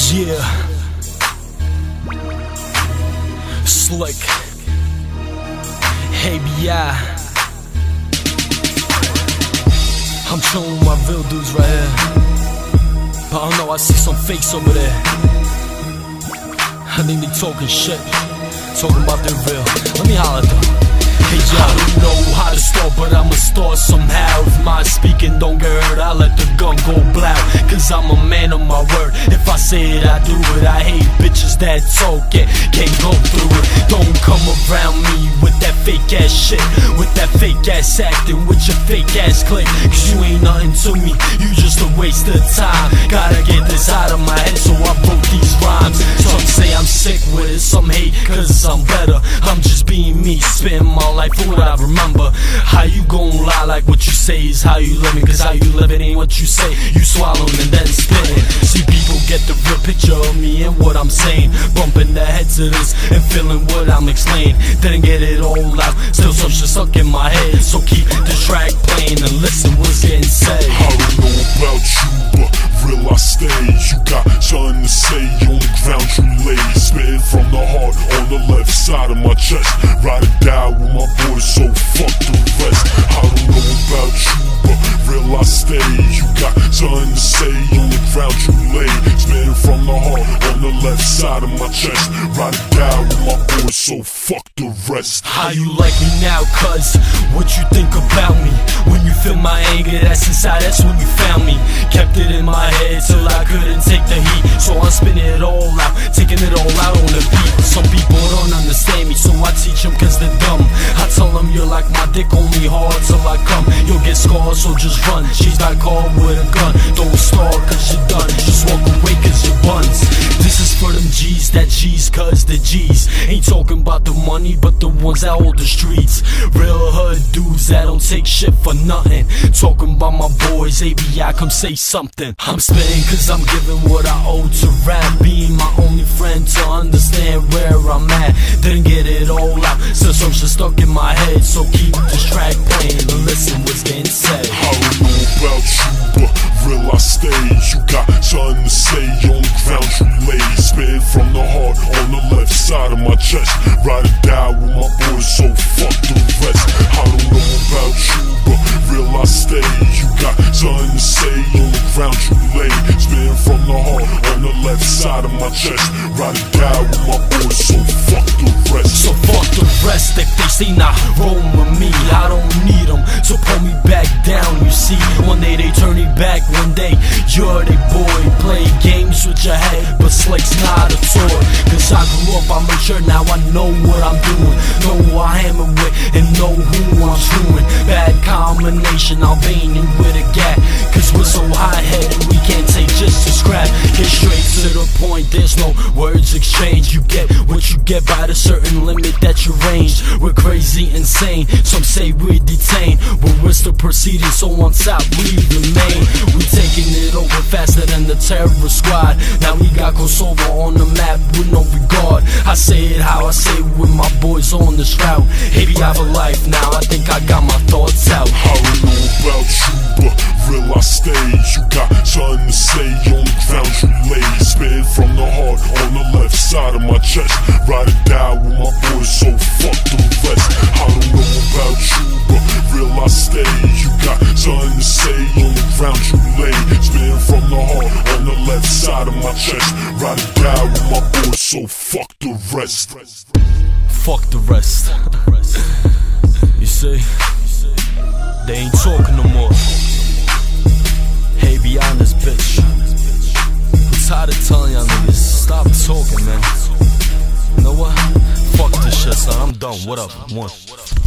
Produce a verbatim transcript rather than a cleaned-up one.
Yeah, Slick, A B I. I'm chillin' with my real dudes right here, but I don't know, I see some fakes over there. I think they talking shit, talking about their real. Let me holler at them. Hey yo, I don't know how to start, but I'ma start somehow. If my speaking don't get heard, I let the gun go blow. Cause I'm a man of my word. If I say it, I do it. I hate bitches that talk it, can't go through it. Don't come around me with that fake ass shit, with that fake ass acting, with your fake ass click. Cause you ain't nothing to me, you just a waste of time. Gotta get this out of my head, so I wrote these rhymes. Some say I'm sick with it, some hate cause I'm better. I'm just being me, spitting my life for what I remember. How you gon' lie like what you say is how you living? Cause how you living ain't what you say, you swallowing and then spitting. See, people get the real picture of me and what I'm saying, bumping their head to this and feeling what I'm explaining. Didn't get it all out, still some shit stuck in my head. So keep the track playing and listen what's getting said. I don't know about you, but real I stay. You got something to say, on the ground you lay. Spitting from the heart on the left side of my chest. Ride or die with my boys, so fuck the rest. I don't know about you, but real I stay. You got something to say, on the ground you lay. Spitting from the heart on the left side of my chest. Ride or die with my boys, so fuck the rest. How you like me now, cuz? What you think about me? When you feel my anger, that's inside, that's when you found me. Kept it in my head till I couldn't take the heat, so I'm spinning it all out, taking it all out on the beat. Some people don't understand me, so I teach them cause they're dumb. I tell them you're like my dick, only hard till I come. You'll get scarred, so just run. She's not called with a gun. Don't start cause you're done, just walk away cause you're buns. This is for them G's that G's cause the G's ain't talking about the money, but the ones that hold the streets. Real hood dudes that don't take shit for nothing, talking about my boys. A B I, come say something. I'm spitting cause I'm giving what I owe to rap, being my only friend to understand where I'm at. Didn't get it all out, still some shit stuck in my head. So keep this track playing and listen what's getting said. I don't know about you, but real I stay. You got something to say, on the ground you lay. Spitting from the heart on the left side of my chest. Ride or die with my boys, so fuck the rest. I don't know about you, but real I stay. You got something to say, on the ground you lay. Spitting from the heart on the left side of my chest. Ride or die with my boys, so fuck the rest. So fuck the rest. If they say not roll with me, I don't need them, so pull me back down. You see, one day they turn me back, one day you're the boy. Play games with your head, but Slick's not a toy. Cause I grew up, I'm mature, now I know what I'm doing. Know who I am with, and know who I'm screwing. Bad combination, Albanian with a gat. Cause we're so high-headed, we can't take just a scrap. Get straight to the point, there's no words exchanged. You get what you get by the certain limit that you range. We're crazy, insane, some say we're detained, but we're still proceeding, so on top we remain. We taking it over faster than the terrorist squad. Now we got Kosovo on the map with no regard. I say it how I say it with my boys on this route. A B I for life now, I think I got my thoughts out. I don't know about you, but real I stay. You got something to say, on the ground you lay. Spitting from the heart on the left side of my chest. Ride or die with my boys, so fuck the rest. I don't know about you, but real I stay. You got something to say, on the ground you lay. Spitting from the heart on the left side of my chest. Ride or die with my boys, so fuck the rest. Fuck the rest. You see, they ain't talking no more. Hey, be honest, bitch. I'm tired of telling y'all niggas, stop talking, man. You know what? Fuck this shit, son. I'm done. What up? One.